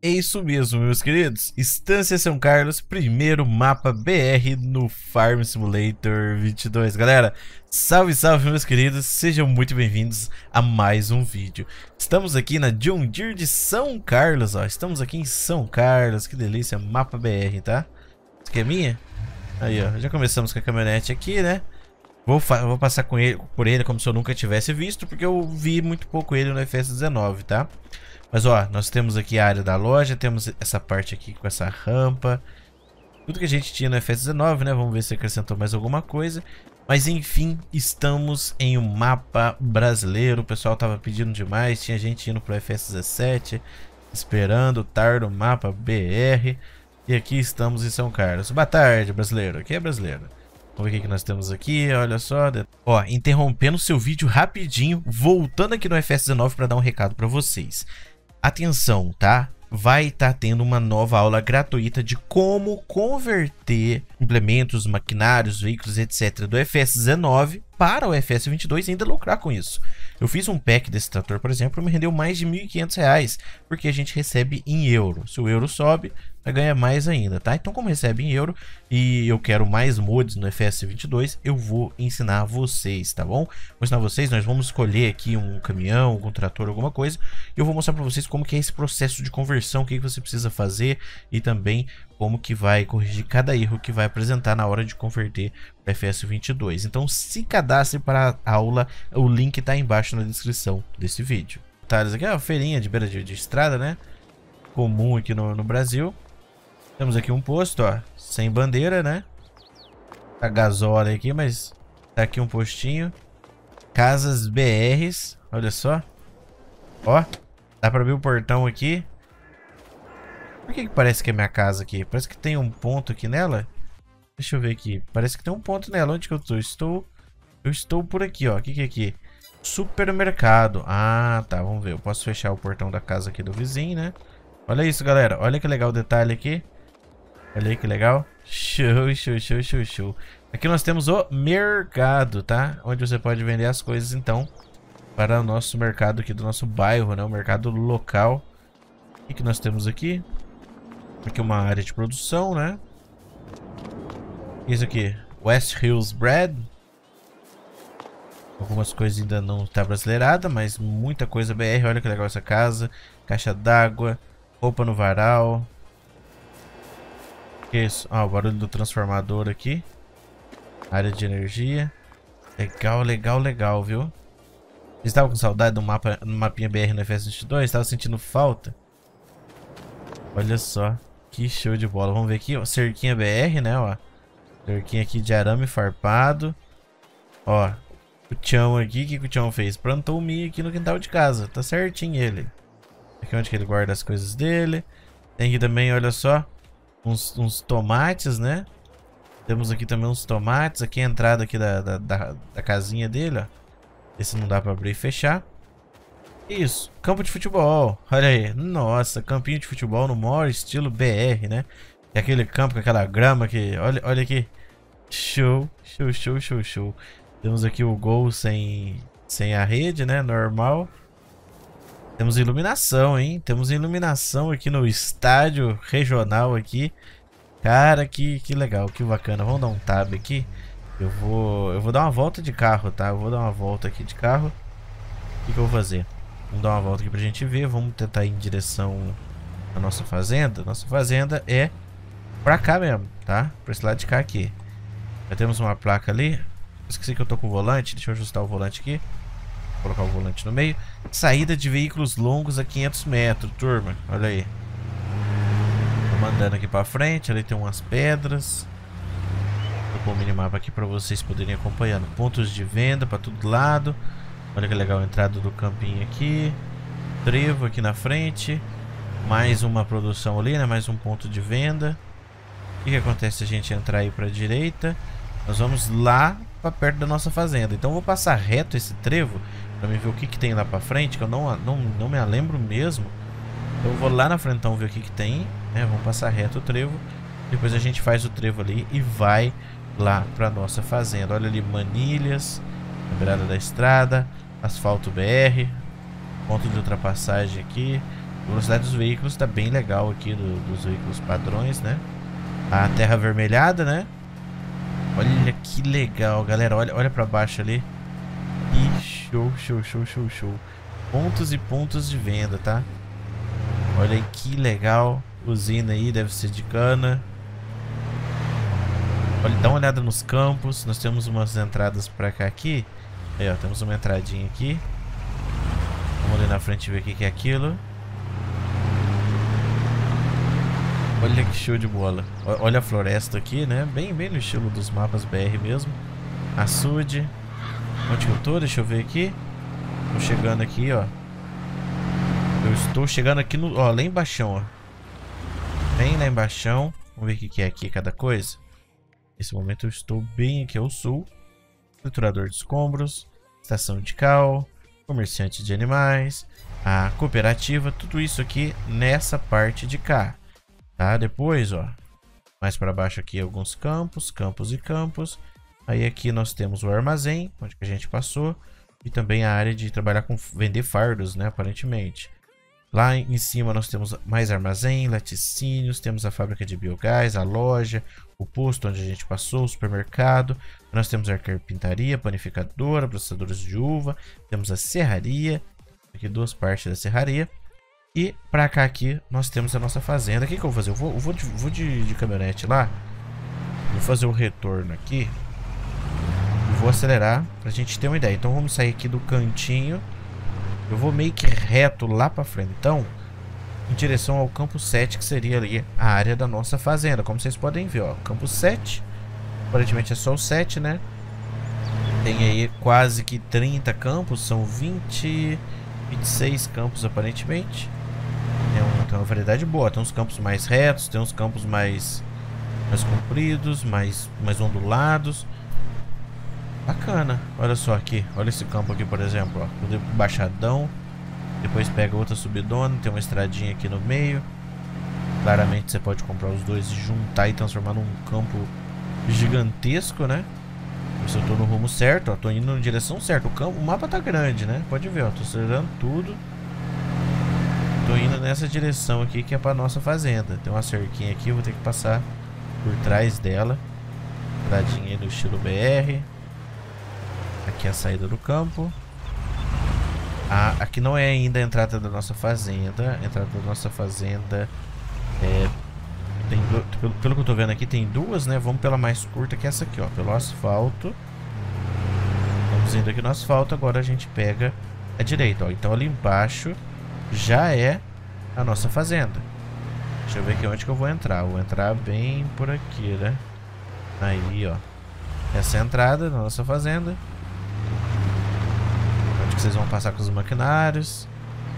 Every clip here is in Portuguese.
É isso mesmo, meus queridos. Estância São Carlos, primeiro mapa BR no Farm Simulator 22. Galera, salve, salve, meus queridos. Sejam muito bem-vindos a mais um vídeo. Estamos aqui na John Deere de São Carlos, ó. Estamos aqui em São Carlos, que delícia, mapa BR, tá? Isso aqui é minha? Aí, ó, já começamos com a caminhonete aqui, né? Vou passar por ele como se eu nunca tivesse visto, porque eu vi muito pouco ele no FS19, tá? Mas ó, nós temos aqui a área da loja, temos essa parte aqui com essa rampa. Tudo que a gente tinha no FS19, né? Vamos ver se acrescentou mais alguma coisa. Mas enfim, estamos em um mapa brasileiro. O pessoal tava pedindo demais, tinha gente indo pro FS17, esperando, tarde o mapa BR. E aqui estamos em São Carlos. Boa tarde, brasileiro. Aqui é brasileiro. Vamos ver o que nós temos aqui, olha só. Ó, interrompendo o seu vídeo rapidinho, voltando aqui no FS19 para dar um recado para vocês. Atenção, tá? Vai estar tendo uma nova aula gratuita de como converter implementos, maquinários, veículos, etc. do FS19 para o FS22 e ainda lucrar com isso. Eu fiz um pack desse trator, por exemplo, me rendeu mais de R$ 1.500, porque a gente recebe em euro. Se o euro sobe, vai ganhar mais ainda, tá? Então, como recebe em euro e eu quero mais mods no FS22, eu vou ensinar vocês, tá bom? Vou ensinar vocês, nós vamos escolher aqui um caminhão, algum trator, alguma coisa, e eu vou mostrar para vocês como que é esse processo de conversão, o que você precisa fazer e também como que vai corrigir cada erro que vai apresentar na hora de converter o FS22. Então se cadastre para a aula, o link está embaixo na descrição desse vídeo. Detalhes aqui, ó, feirinha de beira de estrada, né? Comum aqui no Brasil. Temos aqui um posto, ó, sem bandeira, né? Tá gasóleo aqui, mas tá aqui um postinho. Casas BRs, olha só. Ó, dá para abrir o portão aqui. Por que parece que é minha casa aqui? Parece que tem um ponto aqui nela. Deixa eu ver aqui. Parece que tem um ponto nela. Onde que eu tô? Eu estou por aqui, ó. O que é aqui? Supermercado. Ah, tá. Vamos ver. Eu posso fechar o portão da casa aqui do vizinho, né? Olha isso, galera. Olha que legal o detalhe aqui. Olha aí que legal. Show, show, show, show, show. Aqui nós temos o mercado, tá? Onde você pode vender as coisas, então, para o nosso mercado aqui do nosso bairro, né? O mercado local. O que nós temos aqui? Aqui uma área de produção, né? Isso aqui, West Hills Bread. Algumas coisas ainda não está brasileirada, mas muita coisa BR. Olha que legal essa casa. Caixa d'água, roupa no varal. Que isso? Ah, o barulho do transformador aqui. Área de energia. Legal, legal, legal, viu? Vocês estavam com saudade do mapinha BR no FS22? Estavam sentindo falta? Olha só. Que show de bola. Vamos ver aqui, ó. Cerquinha BR, né, ó. Cerquinha aqui de arame farpado. Ó. O Tião aqui, o que o Tião fez? Plantou o milho aqui no quintal de casa. Tá certinho ele. Aqui onde que ele guarda as coisas dele. Tem aqui também, olha só. Uns tomates, né? Temos aqui também uns tomates. Aqui a entrada aqui da casinha dele, ó. Esse não dá pra abrir e fechar. Isso, campo de futebol. Olha aí, nossa, campinho de futebol no maior estilo BR, né? É aquele campo com aquela grama que, olha aqui. Show, show, show, show, show. Temos aqui o gol sem a rede, né? Normal. Temos iluminação, hein? Temos iluminação aqui no estádio regional aqui. Cara, que legal, que bacana. Vamos dar um tab aqui. Eu vou dar uma volta de carro, tá? Eu vou dar uma volta aqui de carro. O que eu vou fazer? Vamos dar uma volta aqui pra gente ver. Vamos tentar ir em direção à nossa fazenda. Nossa fazenda é pra cá mesmo, tá? Pra esse lado de cá aqui. Já temos uma placa ali. Esqueci que eu tô com o volante. Deixa eu ajustar o volante aqui. Vou colocar o volante no meio. Saída de veículos longos a 500 metros, turma. Olha aí. Tô mandando aqui pra frente. Ali tem umas pedras. Vou pôr o minimapa aqui pra vocês poderem acompanhando. Pontos de venda pra todo lado. Olha que legal a entrada do campinho aqui. Trevo aqui na frente. Mais uma produção ali, né? Mais um ponto de venda. O que acontece se a gente entrar aí pra direita? Nós vamos lá pra perto da nossa fazenda. Então eu vou passar reto esse trevo pra mim ver o que tem lá pra frente, que eu não me lembro mesmo. Então eu vou lá na frente então ver o que tem, né? Vamos passar reto o trevo. Depois a gente faz o trevo ali e vai lá pra nossa fazenda. Olha ali, manilhas na beirada da estrada. Asfalto BR, ponto de ultrapassagem aqui, A velocidade dos veículos tá bem legal aqui, dos veículos padrões, né? A terra avermelhada, né? Olha que legal, galera. Olha pra baixo ali. Que show, show, show, show, show. Pontos e pontos de venda, tá? Olha aí que legal. Usina aí, deve ser de cana. Olha, dá uma olhada nos campos. Nós temos umas entradas pra cá aqui. Aí, ó, temos uma entradinha aqui. Vamos ali na frente ver o que é aquilo. Olha que show de bola. Olha a floresta aqui, né? Bem no estilo dos mapas BR mesmo. Açude. Onde que eu tô? Deixa eu ver aqui. Tô chegando aqui, ó. Eu estou chegando aqui no... Ó, lá embaixo, ó. Bem lá embaixo. Vamos ver o que é aqui cada coisa. Nesse momento eu estou bem aqui ao sul. Triturador de escombros. Estação de cal. Comerciante de animais. A cooperativa. Tudo isso aqui nessa parte de cá. Tá? Depois, ó. Mais para baixo aqui alguns campos. Campos e campos. Aí aqui nós temos o armazém. Onde que a gente passou. E também a área de trabalhar com... Vender fardos, né? Aparentemente. Lá em cima nós temos mais armazém, laticínios, temos a fábrica de biogás, a loja, o posto onde a gente passou, o supermercado. Nós temos a carpintaria, panificadora, processadores de uva, temos a serraria, aqui duas partes da serraria. E pra cá aqui nós temos a nossa fazenda. O que eu vou fazer? Eu vou de caminhonete lá, vou fazer o retorno aqui e vou acelerar pra gente ter uma ideia. Então vamos sair aqui do cantinho. Eu vou meio que reto lá pra frente, então, em direção ao campo 7, que seria ali a área da nossa fazenda. Como vocês podem ver, ó, campo 7, aparentemente é só o 7, né? Tem aí quase que 30 campos, são 26 campos aparentemente. Tem uma variedade boa, tem uns campos mais retos, tem uns campos mais compridos, mais ondulados. Bacana, olha só aqui, olha esse campo aqui, por exemplo, ó, tudo baixadão. Depois pega outra subidona, tem uma estradinha aqui no meio. Claramente você pode comprar os dois e juntar e transformar num campo gigantesco, né? Se eu tô no rumo certo, ó, tô indo na direção certa. O mapa tá grande, né? Pode ver, ó, tô acelerando tudo. Tô indo nessa direção aqui que é pra nossa fazenda. Tem uma cerquinha aqui, eu vou ter que passar por trás dela. Estradinha aí no estilo BR. Aqui é a saída do campo. Aqui não é ainda a entrada da nossa fazenda. A entrada da nossa fazenda pelo que eu tô vendo aqui, tem duas, né? Vamos pela mais curta, que é essa aqui, ó. Pelo asfalto. Vamos indo aqui no asfalto. Agora a gente pega a direita, ó. Então ali embaixo já é a nossa fazenda. Deixa eu ver aqui onde que eu vou entrar. Vou entrar bem por aqui, né? Aí, ó. Essa é a entrada da nossa fazenda. Onde que vocês vão passar com os maquinários.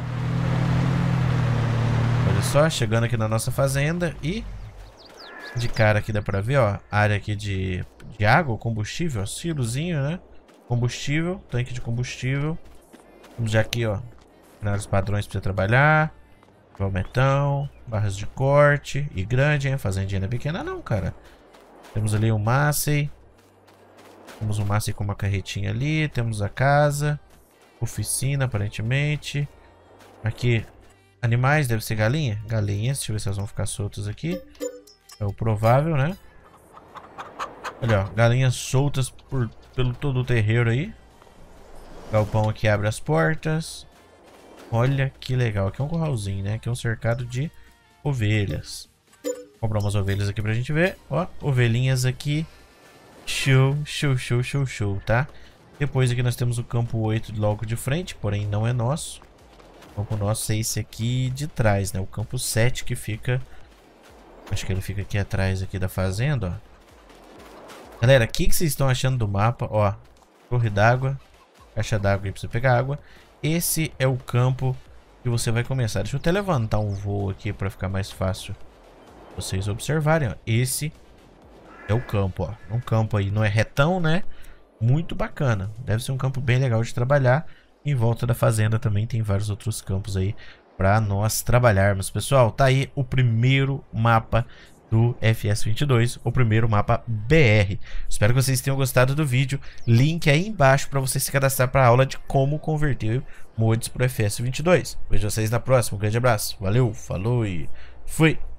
Olha só, chegando aqui na nossa fazenda. E de cara aqui dá pra ver, ó, área aqui de água, combustível, silozinho, né? Combustível, tanque de combustível. Temos já aqui, ó, vários padrões pra você trabalhar. Valmetão, barras de corte. E grande, hein? Fazendinha não é pequena não, cara. Temos ali um Massey. Temos um Massey com uma carretinha ali. Temos a casa. Oficina, aparentemente. Aqui, animais, deve ser galinha. Galinhas, deixa eu ver se elas vão ficar soltas aqui. É o provável, né? Olha, ó, galinhas soltas pelo todo o terreiro aí. Galpão aqui abre as portas. Olha que legal. Aqui é um curralzinho, né? Aqui é um cercado de ovelhas. Vou comprar umas ovelhas aqui pra gente ver. Ó, ovelhinhas aqui. Show, show, show, show, show, tá? Depois aqui nós temos o campo 8 logo de frente, porém não é nosso. O campo nosso é esse aqui de trás, né? O campo 7 que fica... Acho que ele fica aqui atrás aqui da fazenda, ó. Galera, o que vocês estão achando do mapa? Ó, torre d'água, caixa d'água aí pra você pegar água. Esse é o campo que você vai começar. Deixa eu até levantar um voo aqui pra ficar mais fácil vocês observarem, ó. Esse é o campo, ó. Um campo aí, não é retão, né? Muito bacana. Deve ser um campo bem legal de trabalhar. Em volta da fazenda também tem vários outros campos aí para nós trabalharmos. Pessoal, tá aí o primeiro mapa do FS22, o primeiro mapa BR. Espero que vocês tenham gostado do vídeo. Link aí embaixo para você se cadastrar para a aula de como converter mods para o FS22. Vejo vocês na próxima. Um grande abraço. Valeu, falou e fui!